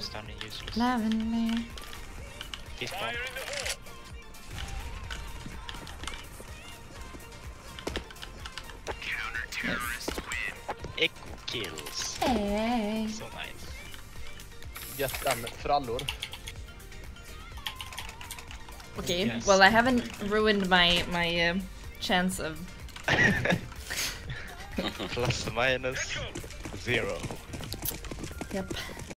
down and useless. Lavender. He's gone. Echo kills. Hey. So nice. Jätten frallor. Okay, Yes. well I haven't ruined my chance of... Plus minus 0. Yep.